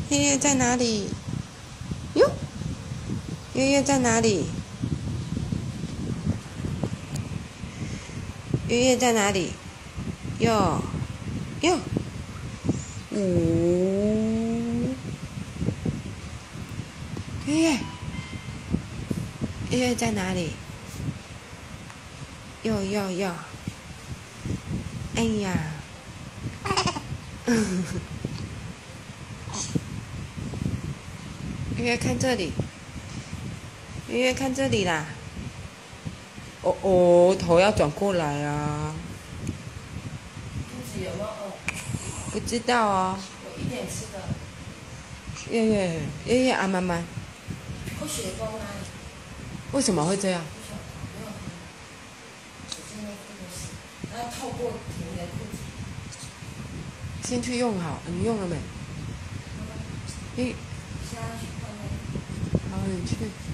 月月在哪里？哟，月月在哪里？月月在哪里？哟，哟，呜，月月，月月在哪里？哟哟哟，哎呀，月月看这里，月月看这里啦。哦哦，头要转过来啊。 肚子有没有饿？ 不知道哦。 有一点吃的。 月月，月月啊，慢慢。 有血光啊！ 为什么会这样？ 不晓得，没有喝。只是那裤子洗，然后透过你的裤子。 先去用好，你用了没？你， 现在去换那个。 好，你去。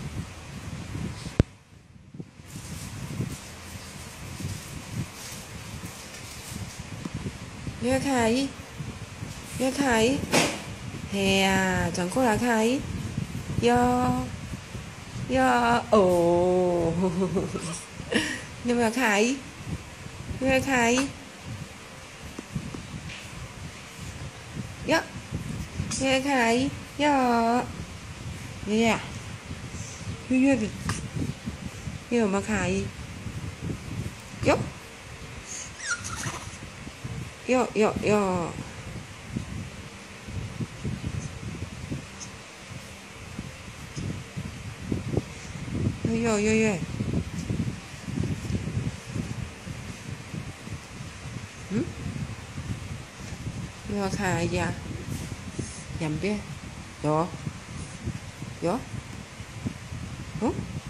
月月看阿姨，月月看阿姨。嘿呀，转过来看阿姨。哟，哟，哦，你有没有看阿姨？有没有看阿姨？哟，月月看阿姨。哟，月月，月月的，月月有没有看阿姨？哟，哟哟哟。月月，嗯，又要看阿姨啊？两边，有，有，嗯，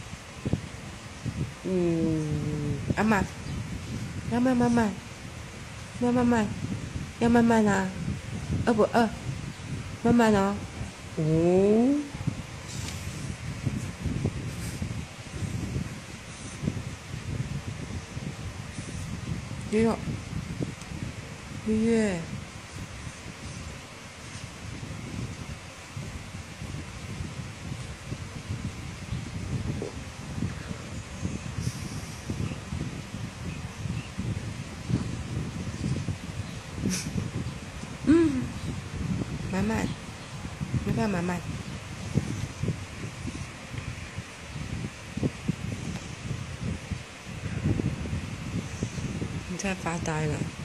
阿妈，要慢慢慢，要慢慢，要慢慢啊，饿不饿？慢慢哦，哦。月月，月月，慢慢，要不要慢慢？你在发呆了。